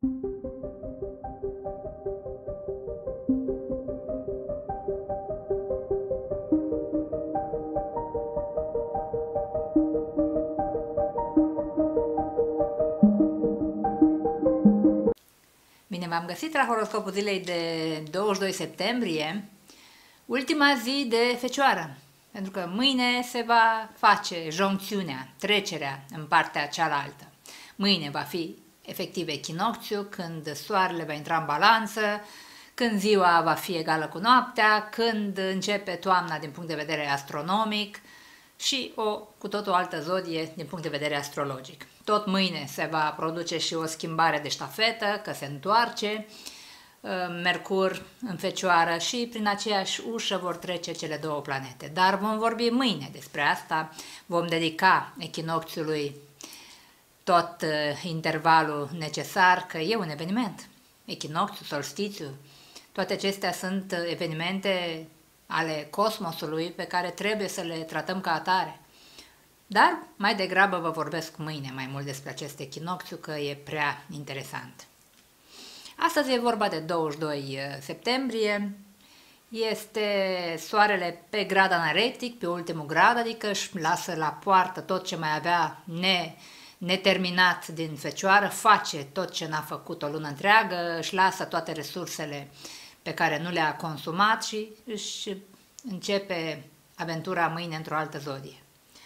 Bine, v-am găsit la horoscopul zilei de 22 septembrie, ultima zi de Fecioară, pentru că mâine se va face joncțiunea, trecerea în partea cealaltă. Mâine va fi efectiv echinocțiu, când soarele va intra în balanță, când ziua va fi egală cu noaptea, când începe toamna din punct de vedere astronomic și o cu totul altă zodie din punct de vedere astrologic. Tot mâine se va produce și o schimbare de ștafetă, că se întoarce Mercur în Fecioară și prin aceeași ușă vor trece cele două planete. Dar vom vorbi mâine despre asta, vom dedica echinocțiului tot intervalul necesar, că e un eveniment. Echinocțiu, solstițiu, toate acestea sunt evenimente ale cosmosului pe care trebuie să le tratăm ca atare. Dar mai degrabă vă vorbesc mâine mai mult despre acest echinocțiu, că e prea interesant. Astăzi e vorba de 22 septembrie, este soarele pe grad anarectic, pe ultimul grad, adică își lasă la poartă tot ce mai avea neterminat din Fecioară, face tot ce n-a făcut o lună întreagă, își lasă toate resursele pe care nu le-a consumat și își începe aventura mâine într-o altă zodie.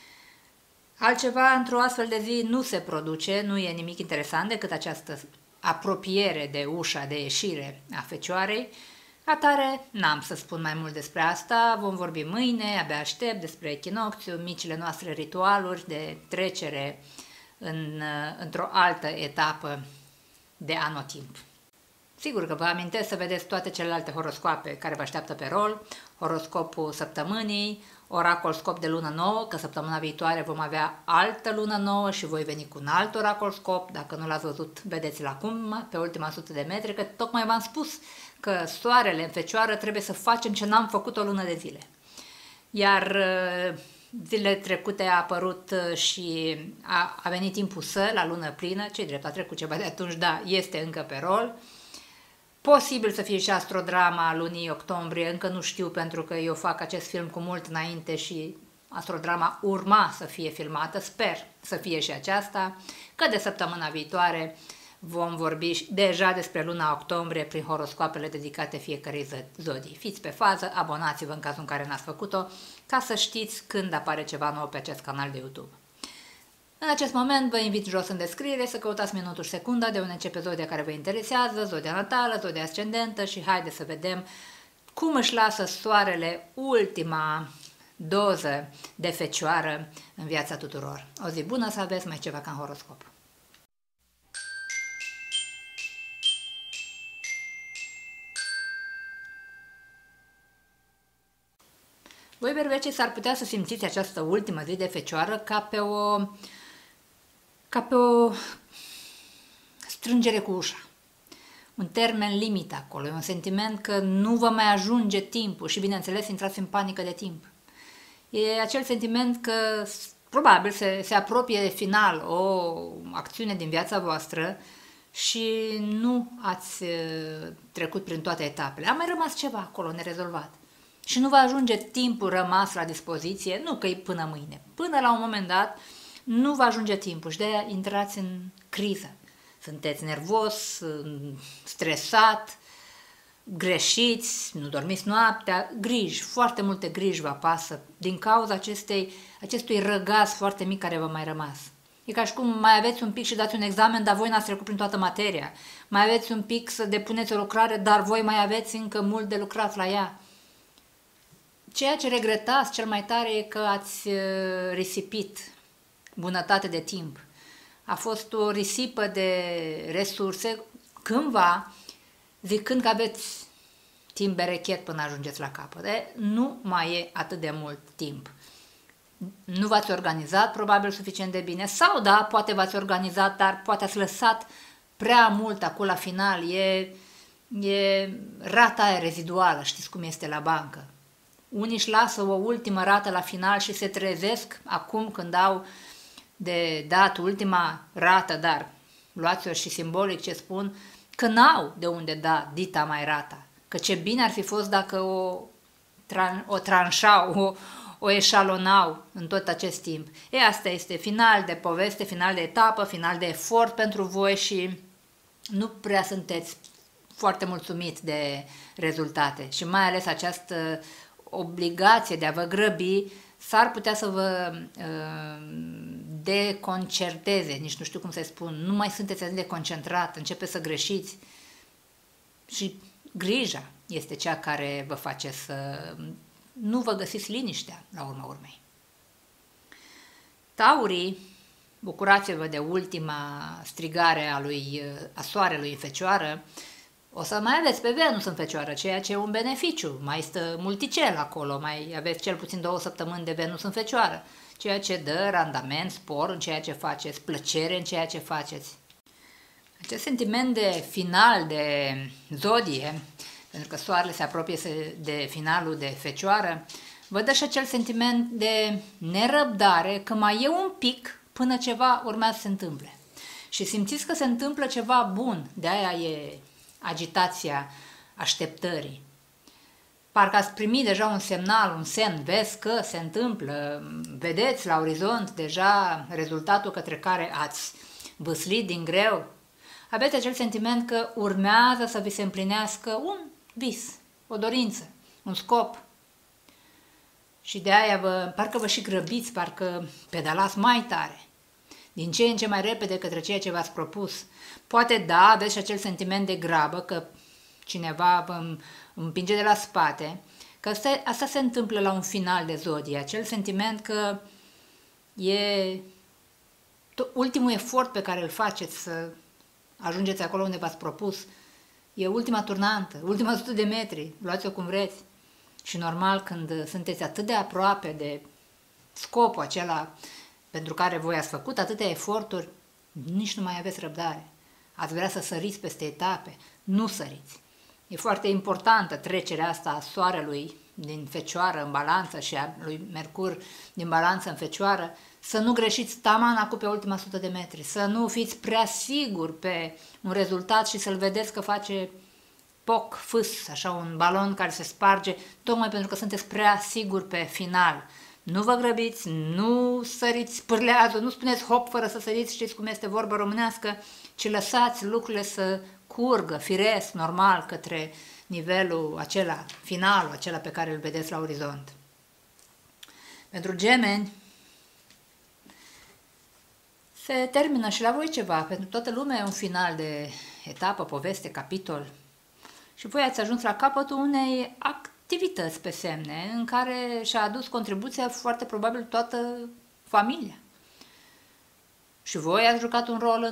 Altceva într-o astfel de zi nu se produce, nu e nimic interesant decât această apropiere de ușa de ieșire a Fecioarei. Atare, n-am să spun mai mult despre asta, vom vorbi mâine, abia aștept, despre echinocțiu, micile noastre ritualuri de trecere într-o altă etapă de anotimp. Sigur că vă amintesc să vedeți toate celelalte horoscoape care vă așteaptă pe rol, horoscopul săptămânii, oracol scop de lună nouă, că săptămâna viitoare vom avea altă lună nouă și voi veni cu un alt oracol scop, dacă nu l-ați văzut, vedeți-l acum, pe ultima 100 de metri, că tocmai v-am spus că soarele în Fecioară trebuie să facem ce n-am făcut o lună de zile. Iar zilele trecute a apărut și a venit timpul la lună plină, ce drept, a trecut ceva de atunci, da, este încă pe rol. Posibil să fie și astrodrama lunii octombrie, încă nu știu pentru că eu fac acest film cu mult înainte și astrodrama urma să fie filmată, sper să fie și aceasta, că de săptămâna viitoare vom vorbi deja despre luna octombrie prin horoscoapele dedicate fiecărei zodii. Fiți pe fază, abonați-vă în cazul în care n-ați făcut-o, ca să știți când apare ceva nou pe acest canal de YouTube. În acest moment vă invit jos în descriere să căutați minutul și secunda de unde începe zodia care vă interesează, zodia natală, zodia ascendentă și haideți să vedem cum își lasă soarele ultima doză de Fecioară în viața tuturor. O zi bună să aveți, mai ceva ca în horoscop. Voi, berbecii, s-ar putea să simțiți această ultimă zi de Fecioară ca pe o strângere cu ușa. Un termen limit acolo, e un sentiment că nu vă mai ajunge timpul și, bineînțeles, intrați în panică de timp. E acel sentiment că probabil se apropie de final o acțiune din viața voastră și nu ați trecut prin toate etapele. A mai rămas ceva acolo nerezolvat. Și nu va ajunge timpul rămas la dispoziție, nu că e până mâine. Până la un moment dat nu va ajunge timpul și de-aia intrați în criză. Sunteți nervos, stresat, greșiți, nu dormiți noaptea, griji, foarte multe griji vă apasă din cauza acestui răgaz foarte mic care vă mai rămas. E ca și cum mai aveți un pic și dați un examen, dar voi n-ați trecut prin toată materia. Mai aveți un pic să depuneți o lucrare, dar voi mai aveți încă mult de lucrat la ea. Ceea ce regretați cel mai tare e că ați risipit bunătate de timp. A fost o risipă de resurse cândva, zicând că aveți timp berechet până ajungeți la capăt. Nu mai e atât de mult timp. Nu v-ați organizat probabil suficient de bine sau da, poate v-ați organizat, dar poate ați lăsat prea mult acolo la final. E rata aia reziduală, știți cum este la bancă. Unii își lasă o ultimă rată la final și se trezesc acum când au de dat ultima rată, dar luați-o și simbolic ce spun, că n-au de unde da dita mai rata, că ce bine ar fi fost dacă o tranșau, o eșalonau în tot acest timp. Asta este final de poveste, final de etapă, final de efort pentru voi și nu prea sunteți foarte mulțumiți de rezultate și mai ales această obligație de a vă grăbi s-ar putea să vă deconcerteze, nici nu știu cum să spun, nu mai sunteți atât de concentrat, începeți să greșiți și grija este cea care vă face să nu vă găsiți liniștea la urma urmei. Taurii, bucurați-vă de ultima strigare a soarelui în Fecioară. O să mai aveți pe Venus în Fecioară, ceea ce e un beneficiu. Mai stă multicel acolo, mai aveți cel puțin 2 săptămâni de Venus în Fecioară, ceea ce dă randament, spor în ceea ce faceți, plăcere în ceea ce faceți. Acest sentiment de final de zodie, pentru că soarele se apropie de finalul de Fecioară, vă dă și acel sentiment de nerăbdare, că mai e un pic până ceva urmează să se întâmple. Și simțiți că se întâmplă ceva bun, de aia e agitația așteptării. Parcă ați primit deja un semnal, un semn, vezi că se întâmplă, vedeți la orizont deja rezultatul către care ați vâslit din greu. Aveți acel sentiment că urmează să vi se împlinească un vis, o dorință, un scop. Și de aia parcă vă și grăbiți, parcă pedalați mai tare, din ce în ce mai repede către ceea ce v-ați propus. Poate da, aveți și acel sentiment de grabă, că cineva vă împinge de la spate, că asta se întâmplă la un final de zodie, acel sentiment că e ultimul efort pe care îl faceți să ajungeți acolo unde v-ați propus, e ultima turnantă, ultima 100 de metri, luați-o cum vreți. Și normal, când sunteți atât de aproape de scopul acela pentru care voi ați făcut atâtea eforturi, nici nu mai aveți răbdare. Ați vrea să săriți peste etape, nu săriți. E foarte importantă trecerea asta a soarelui din Fecioară în balanță și a lui Mercur din balanță în Fecioară, să nu greșiți taman pe ultima 100 de metri, să nu fiți prea siguri pe un rezultat și să-l vedeți că face poc, fâs, așa un balon care se sparge, tocmai pentru că sunteți prea siguri pe final. Nu vă grăbiți, nu săriți pârleazul, nu spuneți hop fără să săriți, știți cum este vorba românească, ci lăsați lucrurile să curgă, firesc, normal, către nivelul acela, finalul acela pe care îl vedeți la orizont. Pentru Gemeni, se termină și la voi ceva, pentru toată lumea e un final de etapă, poveste, capitol. Și voi ați ajuns la capătul unei activități pe semne în care și-a adus contribuția foarte probabil toată familia. Și voi ați jucat un rol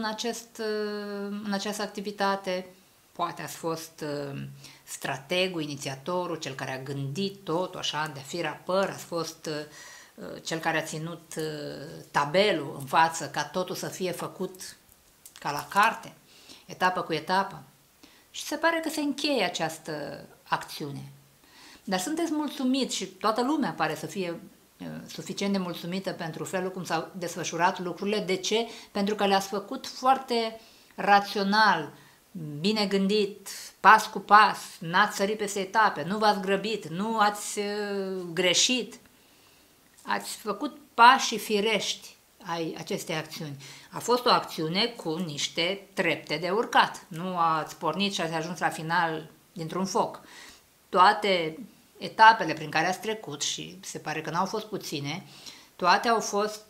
în această activitate, poate ați fost strategul, inițiatorul, cel care a gândit totul așa de fir a păr, ați fost cel care a ținut tabelul în față ca totul să fie făcut ca la carte, etapă cu etapă. Și se pare că se încheie această acțiune. Dar sunteți mulțumiți și toată lumea pare să fie suficient de mulțumită pentru felul cum s-au desfășurat lucrurile. De ce? Pentru că le-ați făcut foarte rațional, bine gândit, pas cu pas, n-ați sărit peste etape, nu v-ați grăbit, nu ați greșit. Ați făcut pașii firești ai acestei acțiuni. A fost o acțiune cu niște trepte de urcat. Nu ați pornit și ați ajuns la final dintr-un foc. Toate etapele prin care ați trecut, și se pare că n-au fost puține, toate au fost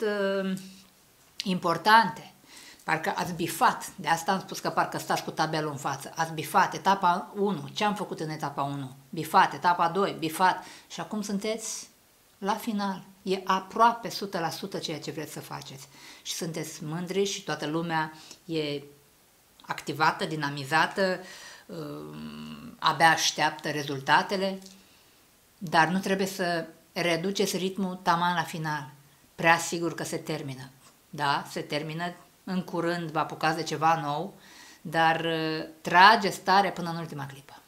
importante. Parcă ați bifat, de asta am spus că parcă stați cu tabelul în față. Ați bifat etapa 1, ce am făcut în etapa 1? Bifat, etapa 2, bifat și acum sunteți la final. E aproape 100% ceea ce vreți să faceți. Și sunteți mândri și toată lumea e activată, dinamizată, abia așteaptă rezultatele, dar nu trebuie să reduceți ritmul taman la final. Prea sigur că se termină. Da, se termină, în curând vă apucați de ceva nou, dar trageți tare până în ultima clipă.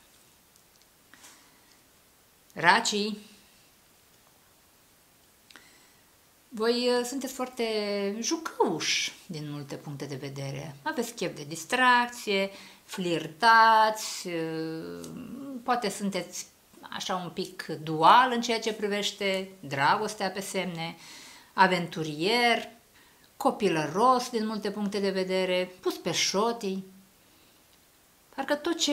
Racii, Voi sunteți foarte jucăuși din multe puncte de vedere. Aveți chef de distracție, flirtați, poate sunteți așa un pic dual în ceea ce privește dragostea pe semne, aventurier, copilăros din multe puncte de vedere, pus pe șotii. Parcă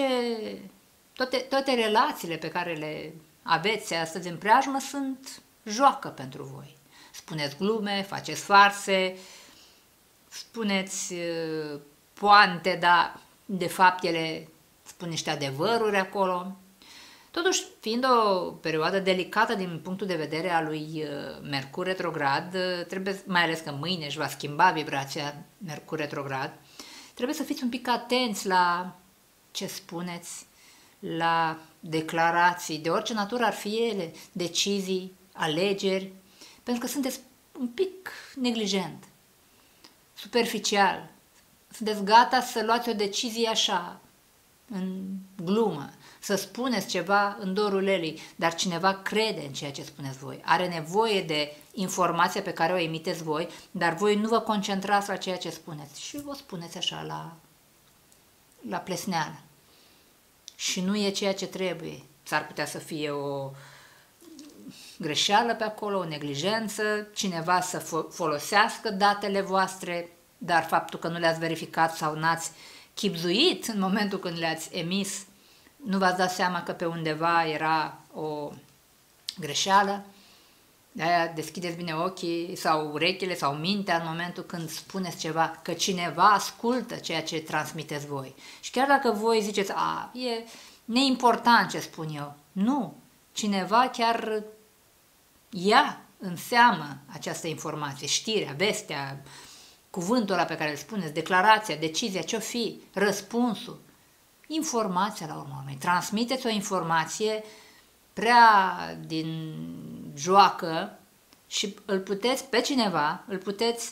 toate relațiile pe care le aveți astăzi în preajmă sunt joacă pentru voi. Spuneți glume, faceți farse, spuneți poante, dar de fapt ele spun niște adevăruri acolo. Totuși, fiind o perioadă delicată din punctul de vedere al lui Mercur retrograd, trebuie, mai ales că mâine își va schimba vibrația Mercur retrograd, trebuie să fiți un pic atenți la ce spuneți, la declarații, de orice natură ar fi ele, decizii, alegeri, pentru că sunteți un pic neglijent, superficial. Sunteți gata să luați o decizie așa, în glumă, să spuneți ceva în dorul lelii, dar cineva crede în ceea ce spuneți voi. Are nevoie de informația pe care o emiteți voi, dar voi nu vă concentrați la ceea ce spuneți și vă spuneți așa la plesneală. Și nu e ceea ce trebuie. S-ar putea să fie o greșeală pe acolo, o neglijență, cineva să folosească datele voastre, dar faptul că nu le-ați verificat sau n-ați chibzuit în momentul când le-ați emis, nu v-ați dat seama că pe undeva era o greșeală. De-aia deschideți bine ochii sau urechile sau mintea în momentul când spuneți ceva, că cineva ascultă ceea ce transmiteți voi. Și chiar dacă voi ziceți, e neimportant ce spun eu, nu, cineva chiar ia în seamă această informație, știrea, vestea, cuvântul ăla pe care îl spuneți, declarația, decizia, ce-o fi, răspunsul, informația la urmă urmei. Transmiteți o informație prea din joacă și pe cineva îl puteți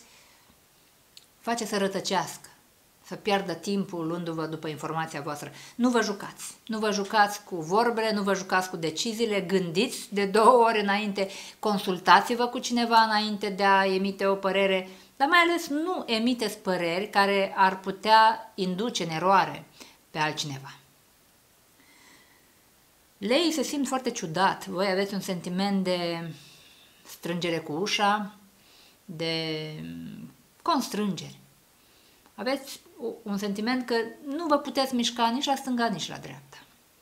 face să rătăcească, să piardă timpul luându-vă după informația voastră. Nu vă jucați. Nu vă jucați cu vorbele, nu vă jucați cu deciziile, gândiți de 2 ori înainte, consultați-vă cu cineva înainte de a emite o părere, dar mai ales nu emiteți păreri care ar putea induce în eroare pe altcineva. Leii se simt foarte ciudat. Voi aveți un sentiment de strângere cu ușa, de constrângeri. Aveți un sentiment că nu vă puteți mișca nici la stânga, nici la dreapta.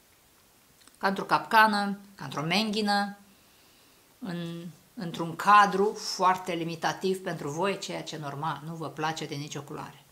Ca într-o capcană, ca într-o menghină, într-un cadru foarte limitativ pentru voi, ceea ce normal nu vă place de nicio culoare.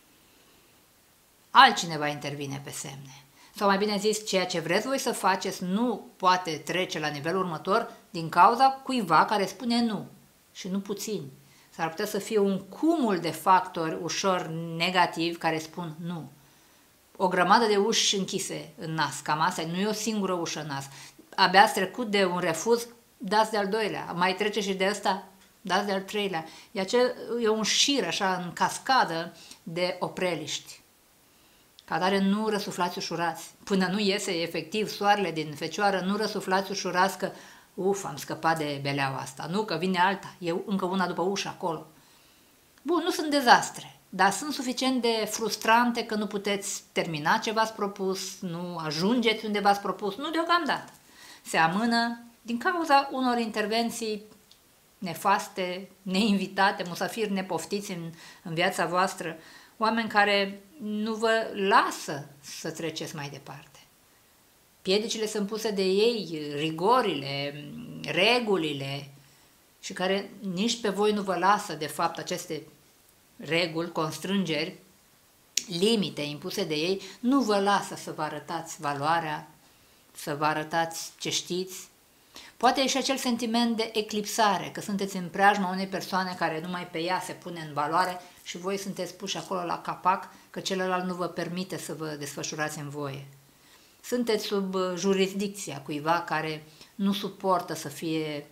Altcineva intervine pe semne. Sau mai bine zis, ceea ce vreți voi să faceți nu poate trece la nivelul următor din cauza cuiva care spune nu. Și nu puțin. S-ar putea să fie un cumul de factori ușor negativi care spun nu. O grămadă de uși închise în nas, cam asta, nu e o singură ușă în nas. Abia ați trecut de un refuz, dați de-al doilea. Mai trece și de ăsta, dați de-al treilea. E un șir așa în cascadă de opreliști. Ca tare nu răsuflați ușurați. Până nu iese efectiv soarele din fecioară, nu răsuflați ușurați că am scăpat de beleaua asta. Nu, că vine alta. E încă una după ușă acolo. Bun, nu sunt dezastre, dar sunt suficient de frustrante că nu puteți termina ce v-ați propus, nu ajungeți unde v-ați propus, nu deocamdată. Se amână din cauza unor intervenții nefaste, neinvitate, musafiri nepoftiți în viața voastră, oameni care nu vă lasă să treceți mai departe. Piedicile sunt puse de ei, rigorile, regulile, și care nici pe voi nu vă lasă, de fapt, aceste reguli, constrângeri, limite impuse de ei, nu vă lasă să vă arătați valoarea, să vă arătați ce știți. Poate e și acel sentiment de eclipsare, că sunteți în preajma unei persoane care numai pe ea se pune în valoare și voi sunteți puși acolo la capac, că celălalt nu vă permite să vă desfășurați în voie. Sunteți sub jurisdicția cuiva care nu suportă să fie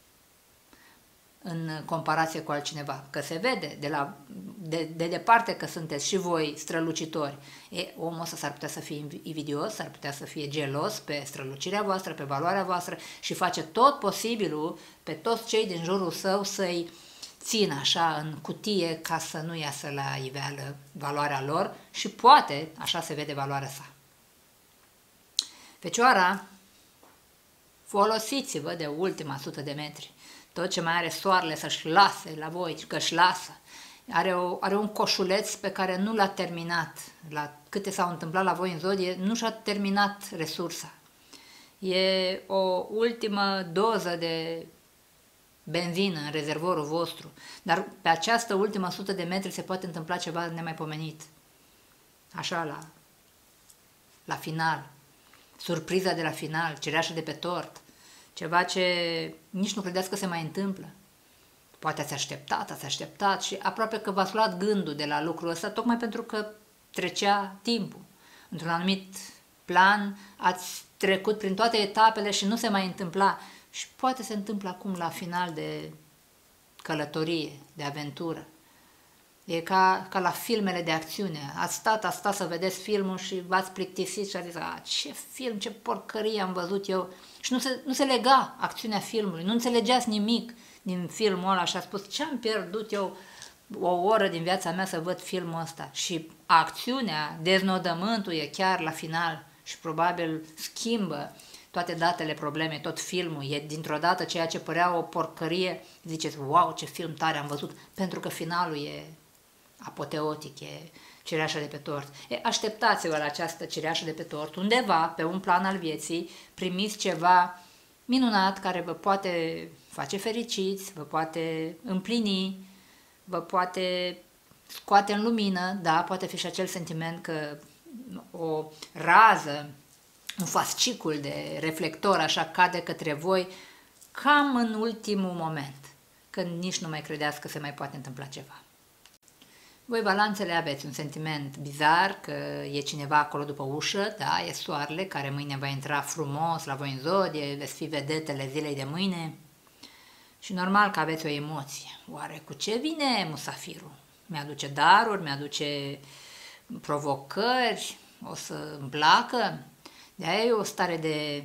în comparație cu altcineva, că se vede de departe că sunteți și voi strălucitori. Omul ăsta s-ar putea să fie invidios, s-ar putea să fie gelos pe strălucirea voastră, pe valoarea voastră și face tot posibilul pe toți cei din jurul său să-i țin așa în cutie ca să nu iasă la iveală valoarea lor și poate așa se vede valoarea sa. Fecioara, folosiți-vă de ultima 100 de metri. Tot ce mai are soarele să-și lase la voi, că își lasă. Are un coșuleț pe care nu l-a terminat. La câte s-au întâmplat la voi în zodie, nu și-a terminat resursa. E o ultimă doză de benzină în rezervorul vostru. Dar pe această ultimă 100 de metri se poate întâmpla ceva nemaipomenit. Așa la final. Surpriza de la final, cereașa de pe tort. Ceva ce nici nu credeți că se mai întâmplă. Poate ați așteptat și aproape că v-ați luat gândul de la lucrul ăsta, tocmai pentru că trecea timpul. Într-un anumit plan ați trecut prin toate etapele și nu se mai întâmpla. Și poate se întâmplă acum la final de călătorie, de aventură. E ca la filmele de acțiune. Ați stat să vedeți filmul și v-ați plictisit și ați zis, ce film, ce porcărie am văzut eu. Și nu se lega acțiunea filmului, nu înțelegeați nimic din filmul ăla și ați spus, ce am pierdut eu o oră din viața mea să văd filmul ăsta. Și acțiunea, deznodământul e chiar la final și probabil schimbă toate datele problemei, tot filmul, e dintr-o dată ceea ce părea o porcărie, ziceți, wow, ce film tare am văzut, pentru că finalul e apoteotic, e cireașa de pe tort. Așteptați-vă la această cireașă de pe tort, undeva, pe un plan al vieții, primiți ceva minunat care vă poate face fericiți, vă poate împlini, vă poate scoate în lumină, da, poate fi și acel sentiment că o rază, un fascicul de reflector așa cade către voi cam în ultimul moment, când nici nu mai credeați că se mai poate întâmpla ceva. Voi, balanțele, aveți un sentiment bizar că e cineva acolo după ușă, da, e soarele care mâine va intra frumos la voi în zodie, veți fi vedetele zilei de mâine și normal că aveți o emoție. Oare cu ce vine musafirul? Mi-aduce daruri, mi-aduce provocări, o să îmi placă? De-aia e o stare de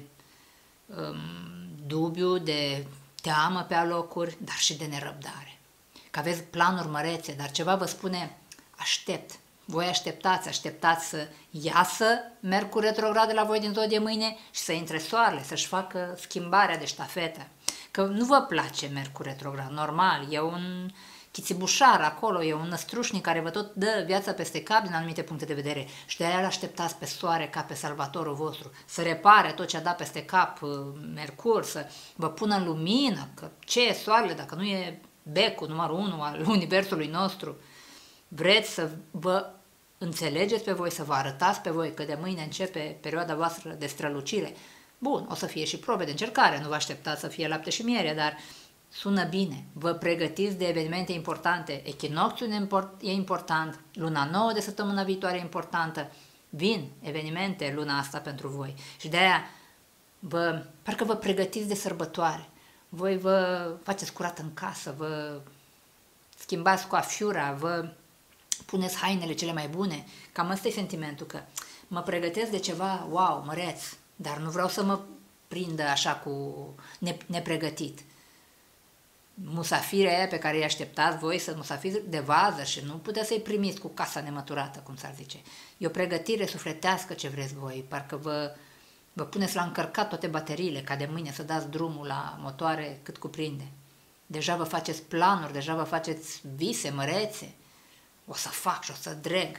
dubiu, de teamă pe alocuri, dar și de nerăbdare. Că aveți planuri mărețe, dar ceva vă spune, aștept. Voi așteptați să iasă Mercur retrograd de la voi din zodie mâine și să intre soarele, să-și facă schimbarea de ștafetă. Că nu vă place Mercur retrograd, normal, e un chițibușar acolo, e un năstrușnic care vă tot dă viața peste cap din anumite puncte de vedere și de-aia îl așteptați pe soare ca pe salvatorul vostru, să repare tot ce a dat peste cap Mercur, să vă pună în lumină, că ce e soarele dacă nu e becul numărul 1 al universului nostru. Vreți să vă înțelegeți pe voi, să vă arătați pe voi că de mâine începe perioada voastră de strălucire. Bun, o să fie și probe de încercare, nu vă așteptați să fie lapte și miere, dar sună bine. Vă pregătiți de evenimente importante. Echinocțiul e important, luna nouă de săptămâna viitoare e importantă. Vin evenimente luna asta pentru voi. Și de-aia parcă vă pregătiți de sărbătoare. Voi vă faceți curat în casă, vă schimbați coafiura, vă puneți hainele cele mai bune. Cam ăsta e sentimentul, că mă pregătesc de ceva, wow, măreț, dar nu vreau să mă prindă așa cu nepregătit. Musafirii aia pe care îi așteptați voi să musafiri de vază și nu puteți să-i primiți cu casa nemăturată, cum s-ar zice. E o pregătire sufletească ce vreți voi, parcă vă puneți la încărcat toate bateriile, ca de mâine să dați drumul la motoare cât cuprinde. Deja vă faceți planuri, deja vă faceți vise mărețe. O să fac și o să dreg.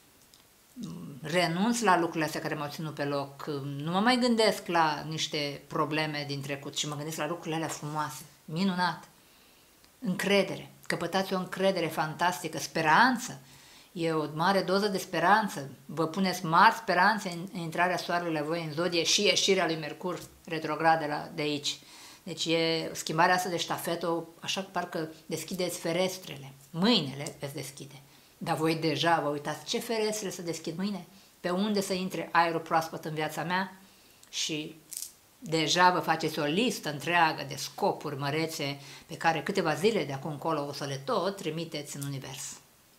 Renunț la lucrurile astea care m-au ținut pe loc. Nu mă mai gândesc la niște probleme din trecut și mă gândesc la lucrurile alea frumoase. Minunat. Încredere. Căpătați o încredere fantastică. Speranță. E o mare doză de speranță. Vă puneți mari speranțe în intrarea soarelui la voi în zodie și ieșirea lui Mercur retrograd de aici. Deci e schimbarea asta de ștafetă, așa că parcă deschideți ferestrele. Mâine le veți deschide. Dar voi deja vă uitați ce ferestre să deschid mâine, pe unde să intre aerul proaspăt în viața mea și deja vă faceți o listă întreagă de scopuri mărețe pe care câteva zile de acum încolo o să le tot trimiteți în univers.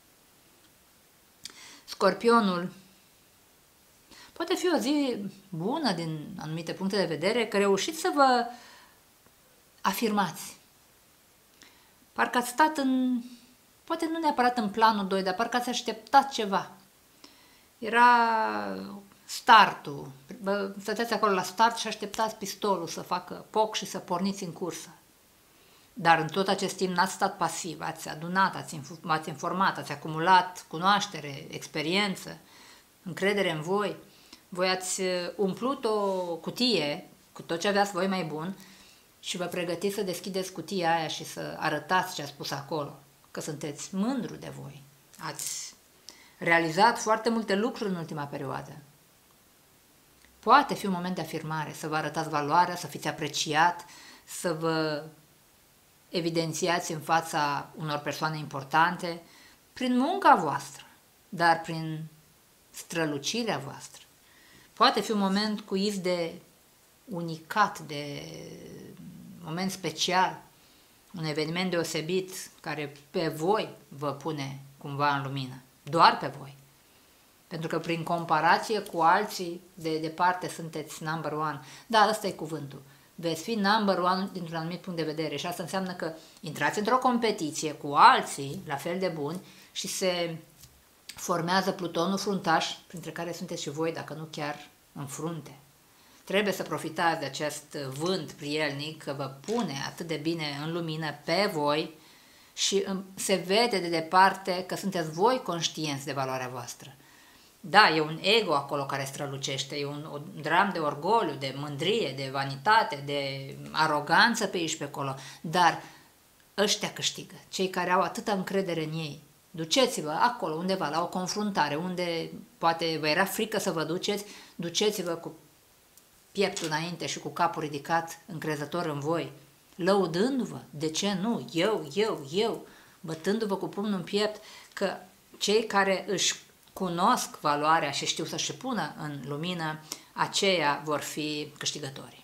Scorpionul. Poate fi o zi bună din anumite puncte de vedere, că reușiți să vă afirmați. Parcă ați stat poate nu neapărat în planul 2, dar parcă ați așteptat ceva. Era startul. Stăteați acolo la start și așteptați pistolul să facă poc și să porniți în cursă. Dar în tot acest timp n-ați stat pasiv, ați adunat, m-ați informat, ați acumulat cunoaștere, experiență, încredere în voi. Voi ați umplut o cutie cu tot ce aveați voi mai bun și vă pregătiți să deschideți cutia aia și să arătați ce a spus acolo, că sunteți mândru de voi. Ați realizat foarte multe lucruri în ultima perioadă. Poate fi un moment de afirmare, să vă arătați valoarea, să fiți apreciat, să vă evidențiați în fața unor persoane importante prin munca voastră, dar prin strălucirea voastră. Poate fi un moment cu iz de unicat, de moment special, un eveniment deosebit care pe voi vă pune cumva în lumină, doar pe voi. Pentru că prin comparație cu alții, de departe sunteți number one. Da, ăsta e cuvântul. Veți fi number one dintr-un anumit punct de vedere și asta înseamnă că intrați într-o competiție cu alții la fel de buni și se formează plutonul fruntaș, printre care sunteți și voi, dacă nu chiar în frunte. Trebuie să profitați de acest vânt prielnic că vă pune atât de bine în lumină pe voi și se vede de departe că sunteți voi conștienți de valoarea voastră. Da, e un ego acolo care strălucește, e un dram de orgoliu, de mândrie, de vanitate, de aroganță pe aici pe acolo, dar ăștia câștigă, cei care au atâta încredere în ei. Duceți-vă acolo undeva la o confruntare, unde poate vă era frică să vă duceți, duceți-vă cu pieptul înainte și cu capul ridicat, încrezător în voi, lăudându-vă, de ce nu, eu, bătându-vă cu pumnul în piept, că cei care își cunosc valoarea și știu să-și pună în lumină, aceia vor fi câștigători.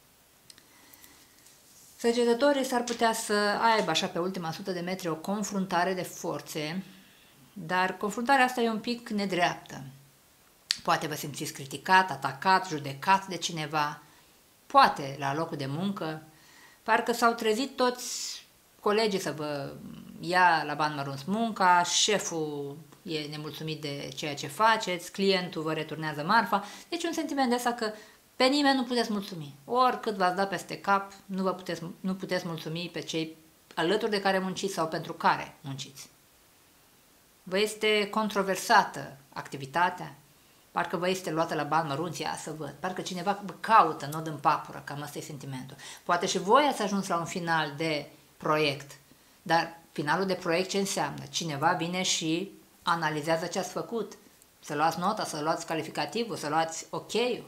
Săgetătorii s-ar putea să aibă așa pe ultima 100 de metri o confruntare de forțe, dar confruntarea asta e un pic nedreaptă. Poate vă simțiți criticat, atacat, judecat de cineva, poate la locul de muncă, parcă s-au trezit toți colegii să vă ia la bani mărunți munca, șeful e nemulțumit de ceea ce faceți, clientul vă returnează marfa, deci un sentiment de asta că pe nimeni nu puteți mulțumi. Oricât v-ați dat peste cap, nu puteți mulțumi pe cei alături de care munciți sau pentru care munciți. Vă este controversată activitatea, parcă vă este luată la bani mărunți, ia să văd, parcă cineva vă caută nod în papură, cam asta e sentimentul. Poate și voi ați ajuns la un final de proiect, dar finalul de proiect ce înseamnă? Cineva vine și analizează ce ați făcut, să luați nota, să luați calificativul, să luați ok-ul.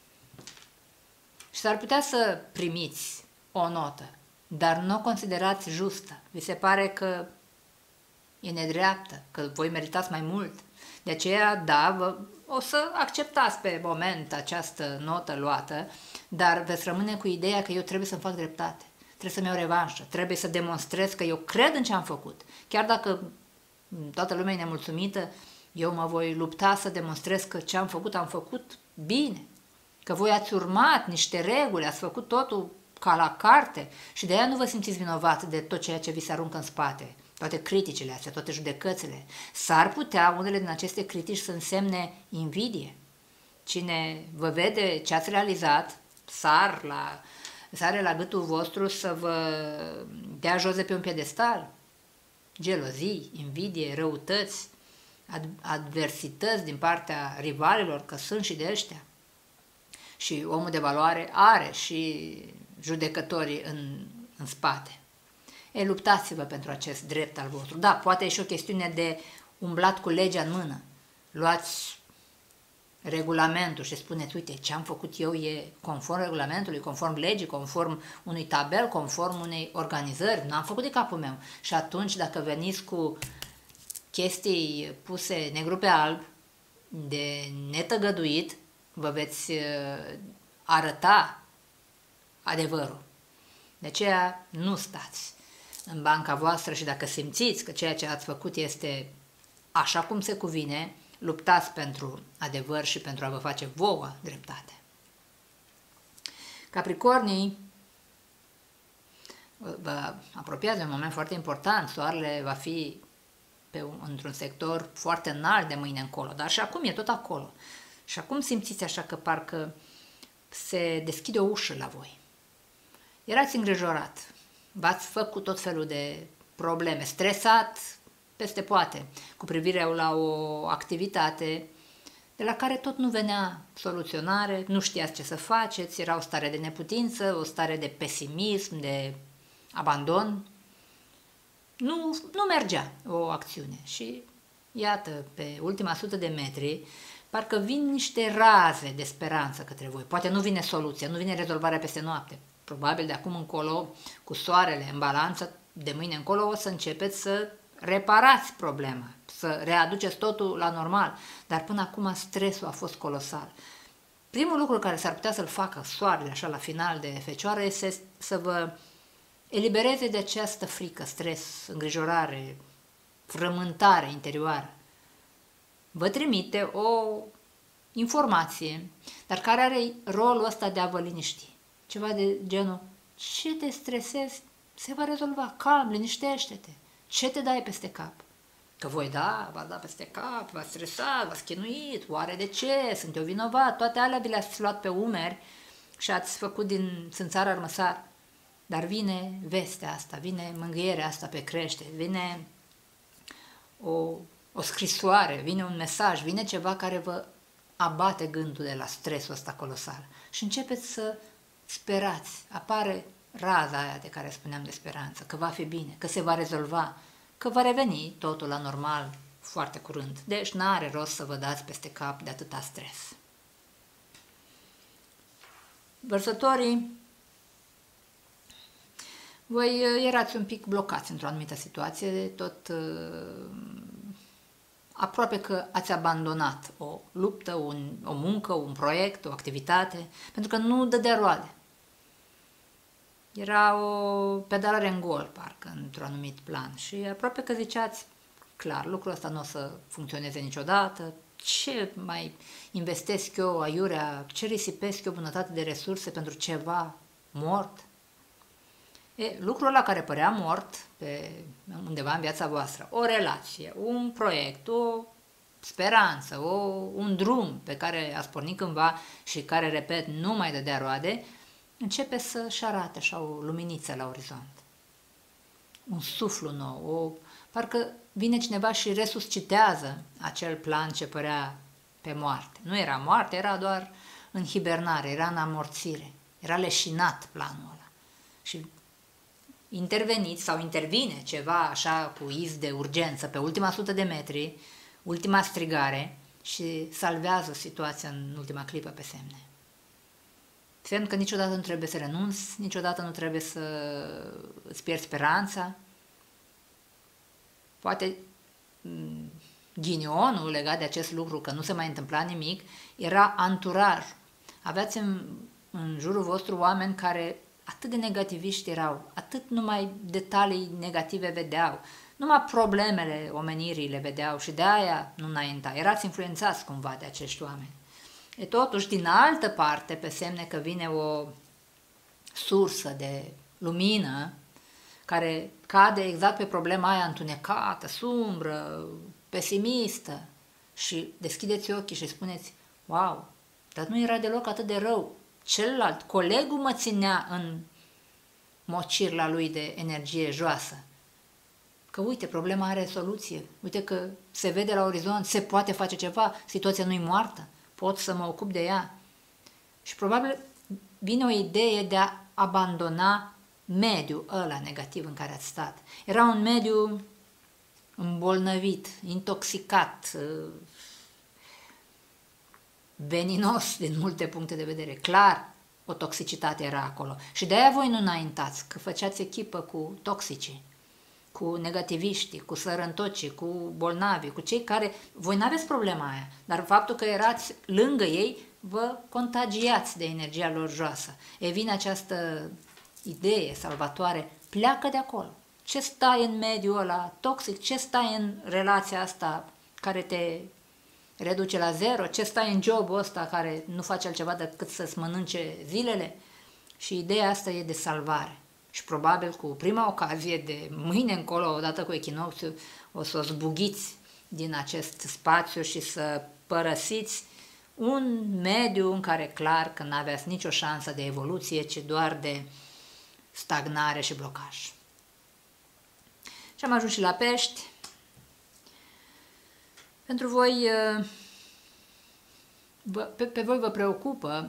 Și s-ar putea să primiți o notă, dar nu o considerați justă. Vi se pare că e nedreaptă, că voi meritați mai mult. De aceea, da, o să acceptați pe moment această notă luată, dar veți rămâne cu ideea că eu trebuie să-mi fac dreptate, trebuie să-mi iau revanșă, trebuie să demonstrez că eu cred în ce am făcut. Chiar dacă toată lumea e nemulțumită, eu mă voi lupta să demonstrez că ce am făcut bine, că voi ați urmat niște reguli, ați făcut totul ca la carte și de aia nu vă simțiți vinovat de tot ceea ce vi se aruncă în spate, toate criticile astea, toate judecățile. S-ar putea unele din aceste critici să însemne invidie. Cine vă vede ce ați realizat, sare la gâtul vostru să vă dea jos de pe un piedestal. Gelozii, invidie, răutăți, adversități din partea rivalilor, că sunt și de ăștia. Și omul de valoare are și judecătorii în spate. Luptați-vă pentru acest drept al vostru. Da, poate e și o chestiune de umblat cu legea în mână. Luați regulamentul și spuneți, uite, ce am făcut eu e conform regulamentului, conform legii, conform unui tabel, conform unei organizări, n-am făcut de capul meu. Și atunci, dacă veniți cu chestii puse negru pe alb, de netăgăduit, vă veți arăta adevărul. De aceea nu stați în banca voastră și dacă simțiți că ceea ce ați făcut este așa cum se cuvine, luptați pentru adevăr și pentru a vă face vouă dreptate. Capricornii vă apropiați de un moment foarte important, soarele va fi într-un sector foarte înalt de mâine încolo, dar și acum e tot acolo. Și acum simțiți așa că parcă se deschide o ușă la voi. Erați îngrijorat, v-ați făcut tot felul de probleme, stresat peste poate, cu privire la o activitate de la care tot nu venea soluționare, nu știați ce să faceți, era o stare de neputință, o stare de pesimism, de abandon. Nu mergea o acțiune și iată, pe ultima 100 de metri, parcă vin niște raze de speranță către voi. Poate nu vine soluția, nu vine rezolvarea peste noapte. Probabil de acum încolo, cu soarele în balanță, de mâine încolo o să începeți să reparați problema, să readuceți totul la normal. Dar până acum stresul a fost colosal. Primul lucru care s-ar putea să-l facă soarele așa la final de Fecioară este să vă elibereze de această frică, stres, îngrijorare, frământare interioară. Vă trimite o informație, dar care are rolul ăsta de a vă liniști. Ceva de genul, ce te stresezi, se va rezolva, calm, liniștește-te. Ce te dai peste cap? Că voi v-ați dat peste cap, v-ați stresat, v-ați chinuit, oare de ce, sunt eu vinovat, toate alea vi le-ați luat pe umeri și ați făcut din țânțar armăsar. Dar vine vestea asta, vine mângâierea asta pe crește, vine o scrisoare, vine un mesaj, vine ceva care vă abate gândul de la stresul ăsta colosal. Și începeți să sperați, apare raza aia de care spuneam de speranță, că va fi bine, că se va rezolva, că va reveni totul la normal foarte curând. Deci n-are rost să vă dați peste cap de atâta stres. Vărsătorii, voi erați un pic blocați într-o anumită situație, tot aproape că ați abandonat o luptă, o muncă, un proiect, o activitate, pentru că nu dădea roade. Era o pedalare în gol, parcă, într-un anumit plan și aproape că ziceați, clar, lucrul ăsta nu o să funcționeze niciodată, ce mai investesc eu aiurea, ce risipesc eu bunătate de resurse pentru ceva mort? Lucrul ăla care părea mort undeva în viața voastră, o relație, un proiect, o speranță, un drum pe care ați pornit cândva și care, repet, nu mai dădea roade, începe să-și arate așa o luminiță la orizont. Un suflu nou, parcă vine cineva și resuscitează acel plan ce părea pe moarte. Nu era moarte, era doar în hibernare, era în amorțire, era leșinat planul ăla. Și interveniți sau intervine ceva așa cu iz de urgență pe ultima 100 de metri, ultima strigare și salvează situația în ultima clipă pe semne. Semn că niciodată nu trebuie să renunți, niciodată nu trebuie să îți pierzi speranța. Poate ghinionul legat de acest lucru, că nu se mai întâmpla nimic, era anturaj. Aveați în jurul vostru oameni care atât de negativiști erau, atât numai detalii negative vedeau, numai problemele omenirii le vedeau și de aia nu înainta. Erați influențați cumva de acești oameni. Totuși, din altă parte, pe semne că vine o sursă de lumină care cade exact pe problema aia întunecată, sumbră, pesimistă și deschideți ochii și spuneți, wow, dar nu era deloc atât de rău. Celălalt, colegul mă ținea în mocirla lui de energie joasă. Că uite, problema are soluție, uite că se vede la orizont, se poate face ceva, situația nu-i moartă, pot să mă ocup de ea. Și probabil vine o idee de a abandona mediul ăla negativ în care ați stat. Era un mediu îmbolnăvit, intoxicat, veninos din multe puncte de vedere. Clar, o toxicitate era acolo. Și de aia voi nu înaintați, că făceați echipă cu toxicii, cu negativiștii, cu sărăntocii, cu bolnavii, cu cei care... Voi n-aveți problema aia, dar faptul că erați lângă ei, vă contagiați de energia lor joasă. Vine această idee salvatoare, pleacă de acolo. Ce stai în mediul ăla toxic, ce stai în relația asta care te reduce la zero, ce stai în jobul ăsta care nu face altceva decât să-ți mănânce zilele? Și ideea asta e de salvare. și probabil cu prima ocazie de mâine încolo, odată cu echinocțiul, o să o zbughiți din acest spațiu și să părăsiți un mediu în care clar că n-aveați nicio șansă de evoluție, ci doar de stagnare și blocaj. Și am ajuns și la Pești. Pentru voi, pe voi vă preocupă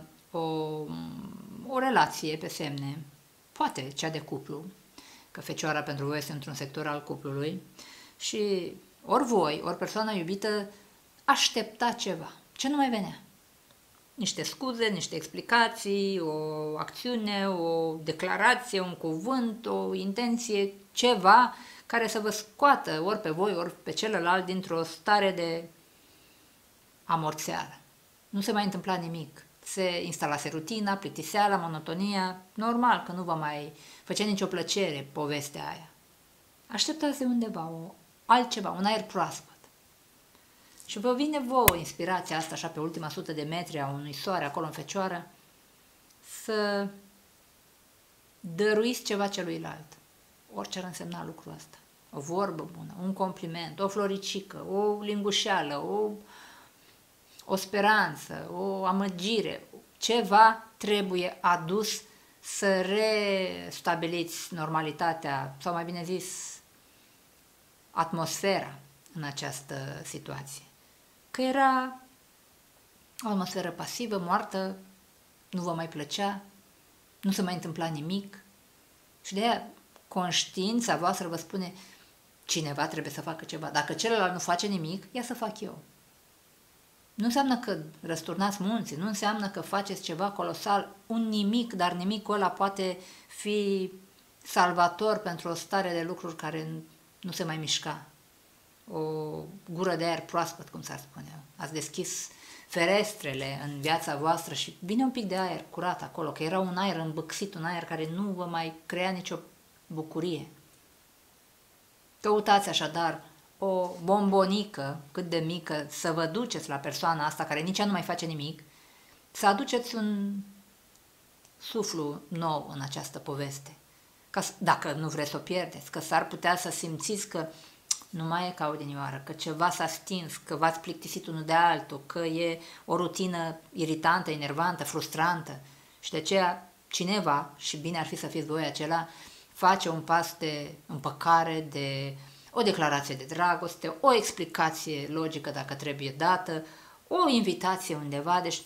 o relație pe semne, poate cea de cuplu, că Fecioara pentru voi este într-un sector al cuplului și ori voi, ori persoana iubită aștepta ceva, ce nu mai venea. Niște scuze, niște explicații, o acțiune, o declarație, un cuvânt, o intenție, ceva care să vă scoată ori pe voi, ori pe celălalt dintr-o stare de amorțeală. Nu se mai întâmpla nimic. Se instalase rutina, plictiseala, monotonia, normal că nu vă mai făcea nicio plăcere povestea aia. Așteptați de undeva altceva, un aer proaspăt. Și vă vine vouă inspirația asta așa pe ultima 100 de metri a unui soare acolo în Fecioară să dăruiți ceva celuilalt. Orice ar însemna lucrul ăsta. O vorbă bună, un compliment, o floricică, o lingușeală, o speranță, o amăgire. Ceva trebuie adus să restabiliți normalitatea, sau mai bine zis, atmosfera în această situație. Că era o atmosferă pasivă, moartă, nu vă mai plăcea, nu se mai întâmpla nimic și de aia conștiința voastră vă spune cineva trebuie să facă ceva. Dacă celălalt nu face nimic, ia să fac eu. Nu înseamnă că răsturnați munții, nu înseamnă că faceți ceva colosal, un nimic, dar nimicul ăla poate fi salvator pentru o stare de lucruri care nu se mai mișca. O gură de aer proaspăt, cum s-ar spune. Ați deschis ferestrele în viața voastră și vine un pic de aer curat acolo, că era un aer îmbâxit, un aer care nu vă mai crea nicio bucurie. Căutați așadar o bombonică cât de mică să vă duceți la persoana asta care nici ea nu mai face nimic, să aduceți un suflu nou în această poveste. Dacă nu vreți să o pierdeți, că s-ar putea să simțiți că nu mai e ca odinioară, că ceva s-a stins, că v-ați plictisit unul de altul, că e o rutină iritantă, enervantă, frustrantă și de aceea cineva, și bine ar fi să fiți voi acela, face un pas de împăcare, de o declarație de dragoste, o explicație logică dacă trebuie dată, o invitație undeva, deci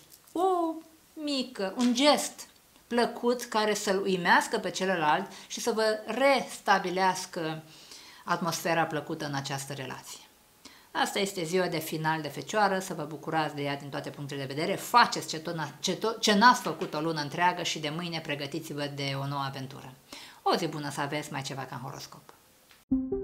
un gest plăcut care să-l uimească pe celălalt și să vă restabilească atmosfera plăcută în această relație. Asta este ziua de final de Fecioară, să vă bucurați de ea din toate punctele de vedere, faceți ce n-ați făcut o lună întreagă și de mâine pregătiți-vă de o nouă aventură. O zi bună să aveți, mai ceva ca în horoscop.